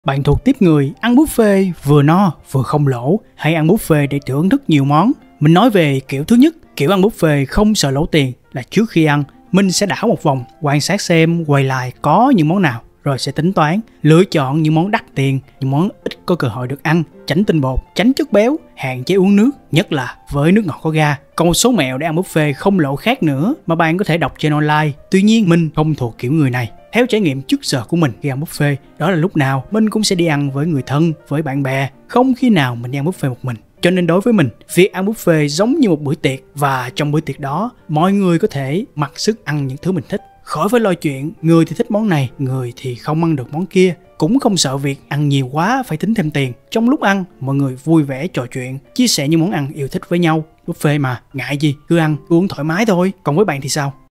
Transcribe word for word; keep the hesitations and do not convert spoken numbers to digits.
Bạn thuộc tiếp người ăn buffet vừa no vừa không lỗ hay ăn buffet để thưởng thức nhiều món? Mình nói về kiểu thứ nhất, kiểu ăn buffet không sợ lỗ tiền là trước khi ăn, mình sẽ đảo một vòng, quan sát xem quầy lại có những món nào, rồi sẽ tính toán, lựa chọn những món đắt tiền, những món ít có cơ hội được ăn, tránh tinh bột, tránh chất béo, hạn chế uống nước, nhất là với nước ngọt có ga. Còn một số mẹo để ăn buffet không lỗ khác nữa mà bạn có thể đọc trên online. Tuy nhiên mình không thuộc kiểu người này. Theo trải nghiệm trước giờ của mình khi ăn buffet, đó là lúc nào mình cũng sẽ đi ăn với người thân, với bạn bè, không khi nào mình đi ăn buffet một mình. Cho nên đối với mình, việc ăn buffet giống như một bữa tiệc, và trong bữa tiệc đó, mọi người có thể mặc sức ăn những thứ mình thích. Khỏi phải lo chuyện, người thì thích món này, người thì không ăn được món kia. Cũng không sợ việc ăn nhiều quá phải tính thêm tiền. Trong lúc ăn, mọi người vui vẻ trò chuyện, chia sẻ những món ăn yêu thích với nhau. Buffet mà, ngại gì, cứ ăn, cứ uống thoải mái thôi. Còn với bạn thì sao?